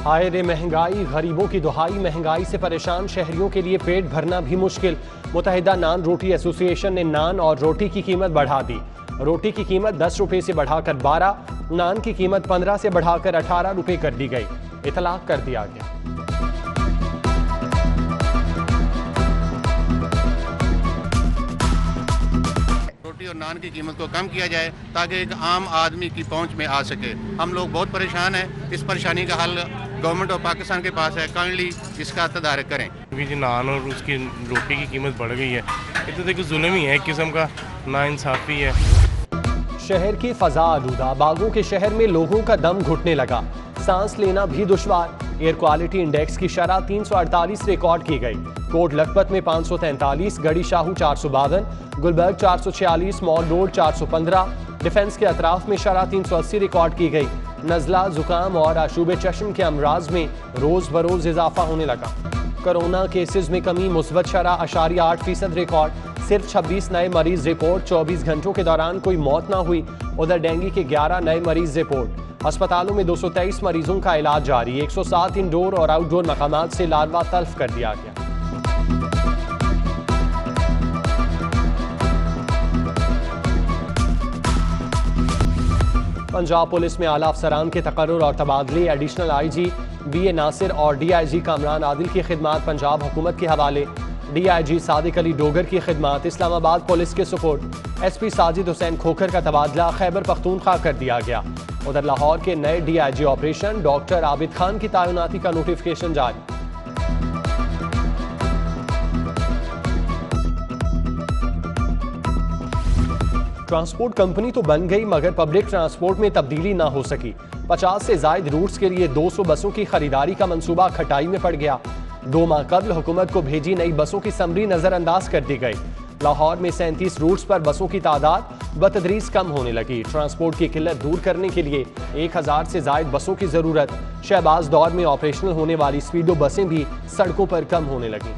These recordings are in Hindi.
हाय रे महंगाई, गरीबों की दुहाई, महंगाई से परेशान शहरियों के लिए पेट भरना भी मुश्किल। मुत्तहिदा नान रोटी एसोसिएशन ने नान और रोटी की कीमत बढ़ा दी। रोटी की कीमत 10 रुपए से बढ़ाकर 12, नान की कीमत 15 से बढ़ाकर 18 रुपए कर दी गई। इतलाक कर दिया गया। रोटी और नान की कीमत को कम किया जाए ताकि एक आम आदमी की पहुंच में आ सके। हम लोग बहुत परेशान हैं, इस परेशानी का हल गवर्नमेंट ऑफ पाकिस्तान के पास है। काइंडली इसका तदारक करें। क्योंकि नान और उसकी रोटी की कीमत बढ़ गई है, ये तो देखो जुल्म ही है, एक किस्म का नाइंसाफ़ी है। शहर की फजा आलूदा, बागों के शहर में लोगों का दम घुटने लगा, सांस लेना भी दुश्वार। एयर क्वालिटी इंडेक्स की शरह 348 रिकॉर्ड की गई। कोट लखपत में 543, Garhi Shahu 452, Gulberg 446, Mall Road 415। Defence के अतराफ में शरह 380 रिकॉर्ड की गई। नज़ला, जुकाम और आशूब चश्म के अमराज में रोज बरोज इजाफा होने लगा। कोरोना केसेस में कमी, मुस्बत शरह 8.8% रिकॉर्ड। सिर्फ 26 नए मरीज रिपोर्ट। 24 घंटों के दौरान कोई मौत ना हुई। उधर डेंगू के 11 नए मरीज रिपोर्ट। अस्पतालों में 223 मरीजों का इलाज जारी। 107 इंडोर और आउटडोर मकामात से लार्वा तल्फ कर दिया गया। पंजाब पुलिस में आला अफसरान के तकर्रुर और तबादले। एडिशनल IG BA नासिर और DIG कामरान आदिल की खिदमात पंजाब हुकूमत के हवाले। DIG सादिक अली डोगर की खिदमात इस्लामाबाद पुलिस के सुपुर्द। SP साजिद हुसैन खोखर का तबादला खैबर पख्तूनख्वा कर दिया गया। उधर लाहौर के नए DIG operation doctor Abid Khan की तैनाती का नोटिफिकेशन जारी। ट्रांसपोर्ट कंपनी तो बन गई मगर पब्लिक ट्रांसपोर्ट में तब्दीली ना हो सकी। 50 से जायद रूट्स के लिए 200 बसों की खरीदारी का मंसूबा खटाई में पड़ गया। 2 माह कबल हुकूमत को भेजी नई बसों की समरी नजरअंदाज कर दी गई। लाहौर में 37 रूट्स पर बसों की तादाद बतदरीज कम होने लगी। ट्रांसपोर्ट की किल्लत दूर करने के लिए 1000 से जायद बसों की जरूरत। शहबाज दौर में ऑपरेशनल होने वाली स्पीडो बसें भी सड़कों पर कम होने लगी।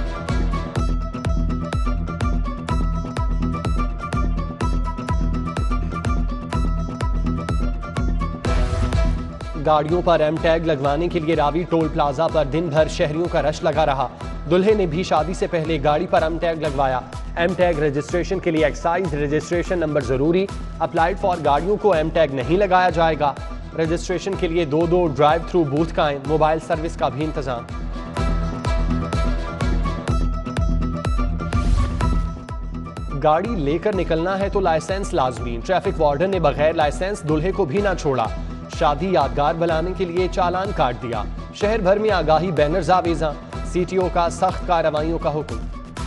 गाड़ियों पर M टैग लगवाने के लिए रावी टोल प्लाजा पर दिन भर शहरियों का रश लगा रहा। दुल्हे ने भी शादी से पहले गाड़ी पर M टैग लगवाया। M टैग रजिस्ट्रेशन के लिए एक्साइज रजिस्ट्रेशन नंबर जरूरी। अप्लाइड फॉर गाड़ियों को M टैग नहीं लगाया जाएगा। रजिस्ट्रेशन के लिए 2 ड्राइव थ्रू बूथ कायम। मोबाइल सर्विस का भी इंतजाम। गाड़ी लेकर निकलना है तो लाइसेंस लाजमी। ट्रैफिक वार्डन ने बगैर लाइसेंस दुल्हे को भी ना छोड़ा। शादी यादगार बनाने के लिए चालान काट दिया। शहर भर में आगाही बैनर्स आवेजा। CTO का सख्त कार्रवाइयों का हुक्म।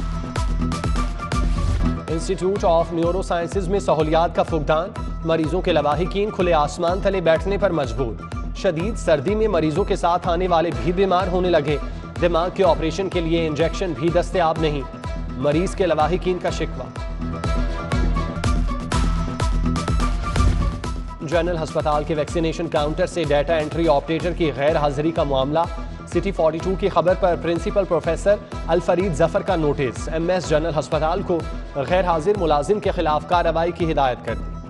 इंस्टीट्यूट ऑफ न्यूरो साइंसेज में सहूलियात का फुकदान। मरीजों के लवाहिकीन खुले आसमान तले बैठने पर मजबूर। शदीद सर्दी में मरीजों के साथ आने वाले भी बीमार होने लगे। दिमाग के ऑपरेशन के लिए इंजेक्शन भी दस्तयाब नहीं। मरीज के लवाहिकीन का शिकवा। जनरल अस्पताल के वैक्सीनेशन काउंटर से डाटा एंट्री ऑपरेटर की गैर हाजिरी का मामला। सिटी 42 की खबर पर प्रिंसिपल प्रोफेसर अलफरीद जफर का नोटिस। MS जनरल अस्पताल को गैर हाजिर मुलाजिम के खिलाफ कार्रवाई की हिदायत कर दी।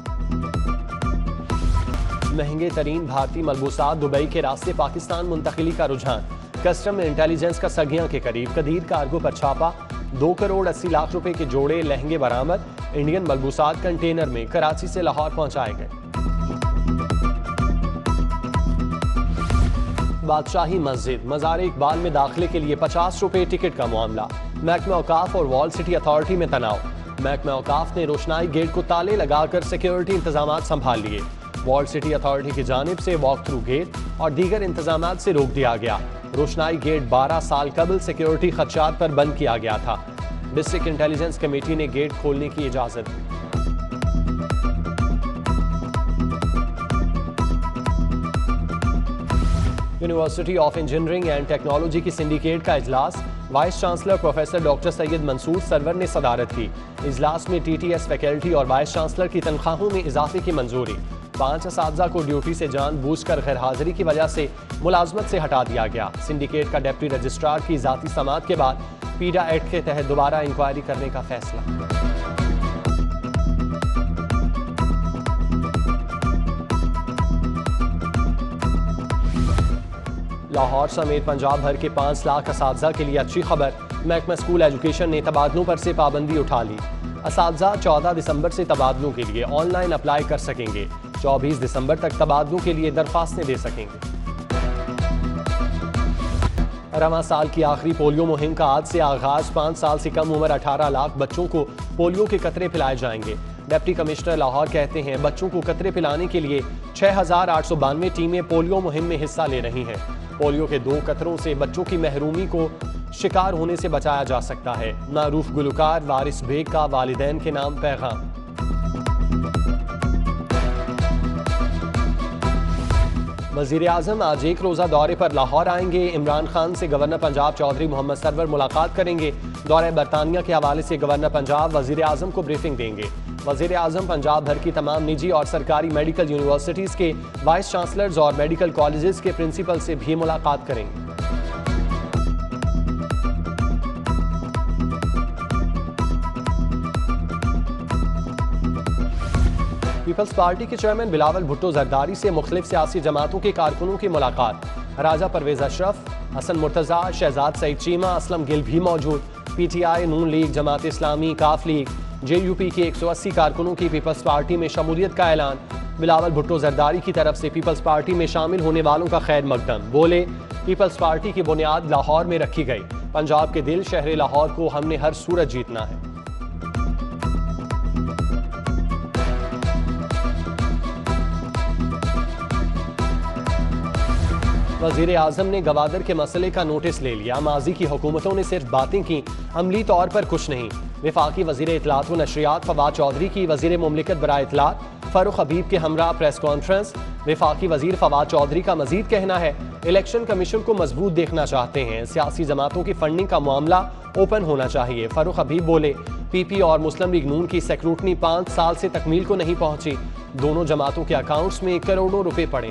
महंगे तरीन भारतीय मलबूसात दुबई के रास्ते पाकिस्तान मुंतकिली का रुझान। कस्टम इंटेलिजेंस का सगियां के करीब कदीर कार्गो पर छापा। 2 करोड़ 80 लाख रुपए के जोड़े लहंगे बरामद। इंडियन मलबूसात कंटेनर में कराची से लाहौर पहुंचाए गए। बादशाही मस्जिद मज़ार इकबाल में दाखिले के लिए 50 रुपए टिकट का मामला। महकमा औकाफ और वॉल सिटी अथॉरिटी में तनाव। महकमा औकाफ ने रोशनाई गेट को ताले लगाकर सिक्योरिटी इंतजाम संभाल लिए। वॉल सिटी अथॉरिटी की जानिब से वॉक थ्रू गेट और दीगर इंतजाम से रोक दिया गया। रोशनाई गेट 12 साल कबल सिक्योरिटी खदशात पर बंद किया गया था। डिस्ट्रिक्ट इंटेलिजेंस कमेटी ने गेट खोलने की इजाजत दी। University of engineering and technology की सिंडिकेट का इजलास। Vice chancellor professor doctor Syed Mansoor Sarwar ने सदारत की। इजलास में TTS फैकल्टी और वाइस चांसलर की तनख्वाहों में इजाफे की मंजूरी। 5 असातिज़ा को ड्यूटी से जानबूझकर गैर हाजिरी की वजह से मुलाजमत से हटा दिया गया। सिंडिकेट का डिप्टी रजिस्ट्रार की जाती समात के बाद पीडा एक्ट के तहत दोबारा इंक्वायरी करने का फैसला। लाहौर समेत पंजाब भर के 5 लाख असातिज़ा के लिए अच्छी खबर। महकमा स्कूल एजुकेशन ने तबादलों पर से पाबंदी उठा ली। असातिज़ा 14 दिसंबर से तबादलों के लिए ऑनलाइन अप्लाई कर सकेंगे। 24 दिसंबर तक तबादलों के लिए दरख्वास्तें दे सकेंगे। रवां साल की आखिरी पोलियो मुहिम का आज से आगाज। 5 साल से कम उम्र 18 लाख बच्चों को पोलियो के कतरे पिलाए जाएंगे। डिप्टी कमिश्नर लाहौर कहते हैं बच्चों को कतरे पिलाने के लिए 6,892 टीमें पोलियो मुहिम में हिस्सा ले रही हैं। पोलियो के 2 कतरों से बच्चों की महरूमी को शिकार होने से बचाया जा सकता है। मारूफ गुलकार वारिस बेग का वालिदैन के नाम पैगाम। वज़ीर-ए-आज़म आज एक रोज़ा दौरे पर लाहौर आएंगे। इमरान खान से गवर्नर पंजाब चौधरी मोहम्मद सरवर मुलाकात करेंगे। दौरे बरतानिया के हवाले से गवर्नर पंजाब वज़ीर-ए-आज़म को ब्रीफिंग देंगे। वज़ीर-ए-आज़म पंजाब भर की तमाम निजी और सरकारी मेडिकल यूनिवर्सिटीज़ के वाइस चांसलर्स और मेडिकल कॉलेजेस के प्रिंसिपल से भी मुलाकात करेंगे। पीपल्स पार्टी के चेयरमैन बिलावल भुट्टो जरदारी से मुख्तलिफ सियासी जमातों के कारकुनों की मुलाकात। राजा परवेज अशरफ, हसन मुर्तज़ा, शहजाद सईद चीमा, असलम गिल भी मौजूद। PTI, नून लीग, जमात इस्लामी, काफ लीग, JUP के 180 कारकुनों की पीपल्स पार्टी में शमूलियत का ऐलान। बिलावल भुट्टो जरदारी की तरफ से पीपल्स पार्टी में शामिल होने वालों का खैर मकदम। बोले पीपल्स पार्टी की बुनियाद लाहौर में रखी गई। पंजाब के दिल शहर लाहौर को हमने हर सूरत जीतना है। वज़ीर-ए-आज़म ने गवादर के मसले का नोटिस ले लिया। माजी की हुकूमतों ने सिर्फ बातें की, अमली तौर पर कुछ नहीं। वफाकी वज़ीर इत्तलात व नशरियात फवाद चौधरी की वज़ीर मुमलिकत बराए इत्तलात फ़ारूक हबीब के हमरा प्रेस कॉन्फ्रेंस। वफाकी वज़ीर फवाद चौधरी का मजीद कहना है इलेक्शन कमीशन को मजबूत देखना चाहते हैं। सियासी जमातों की फंडिंग का मामला ओपन होना चाहिए। फ़ारूक हबीब बोले PP और मुस्लिम लीग नून की स्क्रूटनी 5 साल से तकमील को नहीं पहुंची। दोनों जमातों के अकाउंट्स में करोड़ों रुपए पड़े।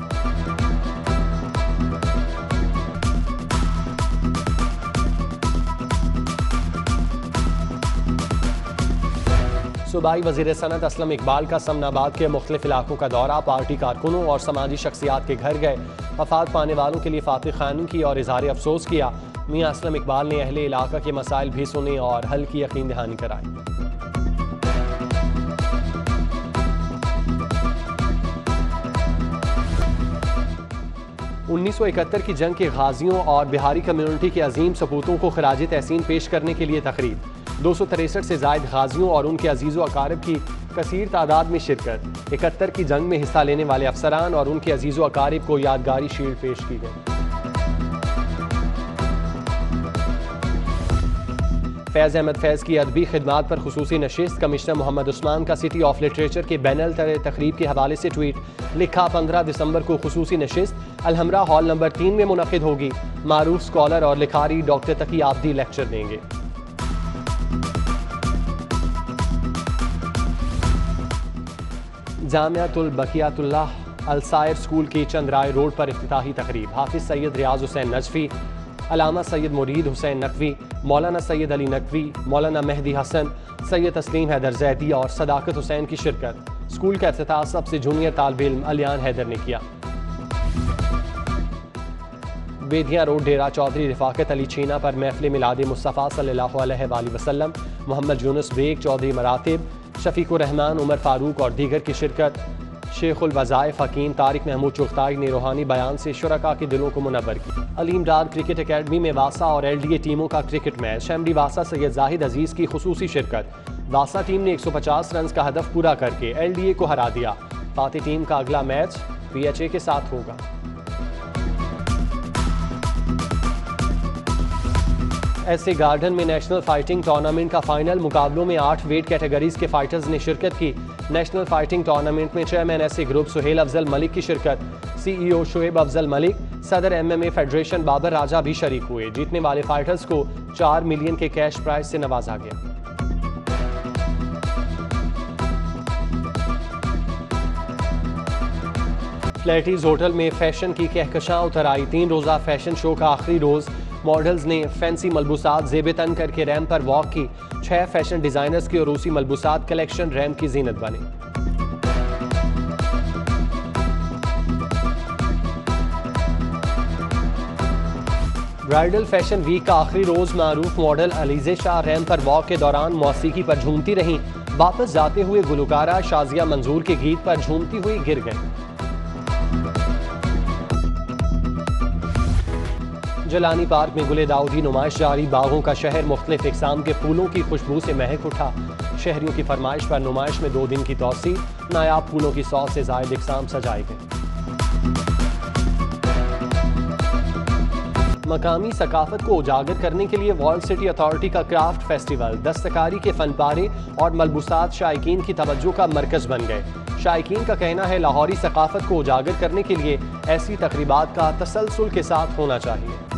सूबाई वज़ीर सनत असलम इकबाल का समनाबाद के मुख्तलिफ इलाकों का दौरा। पार्टी कारकुनों और समाजी शख्सियात के घर गए। वफात पाने वालों के लिए फातिह खानी की और इज़हार अफसोस किया। मियाँ असलम इकबाल ने अहले इलाका के मसाइल भी सुने और हल की यकीन दहानी कराई। उन्नीस 1971 की जंग के गाजियों और बिहारी कम्युनिटी के अजीम सपूतों को खराज तहसीन पेश करने के लिए तकरीब। 263 से जायद गाजियों और उनके अजीज़ो अकारब की कसीर तादाद में शिरकत। 71 की जंग में हिस्सा लेने वाले अफसरान और उनके अजीज़ो अकारब को यादगारी शील्ड पेश की गई। फैज़ अहमद फैज़ की अदबी खिदमात पर खुसूसी नशिस्त। कमिश्नर मोहम्मद उस्मान का सिटी ऑफ लिटरेचर के बैनल तकरीब के हवाले से ट्वीट। लिखा 15 दिसंबर को खुसूसी नशिस्त अलहमरा हॉल नंबर 3 में मुनक़िद होगी। मारूफ स्कॉलर और लिखारी डॉक्टर तकी आबदी लेक्चर देंगे। जामियातुल बकियातुल्लाह अलसायर स्कूल की चंद्राय रोड पर इफ्तिताही तकरीब। हाफिज सैयद रियाज हुसैन नजफी, अलामा सैयद मुरीद हुसैन नकवी, मौलाना सैयद अली नकवी, मौलाना मेहदी हसन, सैयद तस्लीम हैदर जैदी और सदाकत हुसैन की शिरकत। स्कूल का इफ्तिताह सबसे जूनियर तालिब इल्म अलियान हैदर ने किया। बेदिया रोड डेरा चौधरी रफाकत अली छीना पर महफिल मिलाद मुस्तफ़ा सल्लल्लाहु अलैहि वसल्लम मोहम्मद यूनुस बेग चौधरी मरातिब शफीकुर रहमान उमर फारूक और दीगर की शिरकत। शेखुल वज़ाइफ हकीम तारिक महमूद चुगताई ने रूहानी बयान से शुरका के दिलों को मुनव्वर किया। अलीम डार क्रिकेट अकेडमी में वासा और LDA टीमों का क्रिकेट मैच। MD वासा सैयद जाहिद अजीज़ की खुसूसी शिरकत। वासा टीम ने 150 रन का हदफ पूरा करके LDA को हरा दिया। फातिह टीम का अगला मैच PHA के साथ होगा। ऐसे गार्डन में नेशनल फाइटिंग टूर्नामेंट का फाइनल। मुकाबलों में 8 वेट कैटेगरीज के फाइटर्स ने शिरकत की। नेशनल फाइटिंग टूर्नामेंट में चेयरमैन ऐसे ग्रुप सुहेल अफजल मलिक की शिरकत। CEO शुएब अफजल मलिक, सदर MMA फेडरेशन बाबर राजा भी शरीक हुए। जीतने वाले फाइटर्स को 4 मिलियन के कैश प्राइज से नवाजा गया। फ्लैटीज होटल में फैशन की कहकशां उतर आई। 3 रोज़ा फैशन शो का आखिरी रोज़ मॉडल्स ने फैंसी मलबूसात ज़ेब तन करके रैंप पर वॉक की। 6 फैशन डिज़ाइनर्स की और रूसी मलबूसात कलेक्शन रैंप की जीनत बने। ब्राइडल फैशन वीक का आखिरी रोज मारूफ मॉडल अलीज़े शाह रैम पर वॉक के दौरान मौसीकी पर झूमती रहीं। वापस जाते हुए गुलकारा शाजिया मंजूर के गीत पर झूमती हुई गिर गई। जलानी पार्क में गुले दाऊदी नुमाइश जारी। बागों का शहर मुख्तलिफ इकसाम के फूलों की खुशबू से महक उठा। शहरियों की फरमाइश पर नुमाइश में 2 दिन की तौसी। नायाब फूलों की 100 से जायद इकसाम सजाए गए। मकामी सकाफत को उजागर करने के लिए वर्ल्ड सिटी अथॉरिटी का क्राफ्ट फेस्टिवल, दस्तकारी के फनपारे और मलबूसात शायकीन की तवज्जो का मरकज बन गए। शायकीन का कहना है लाहौरी सकाफत को उजागर करने के लिए ऐसी तकरीबात का तसलसल के साथ होना चाहिए।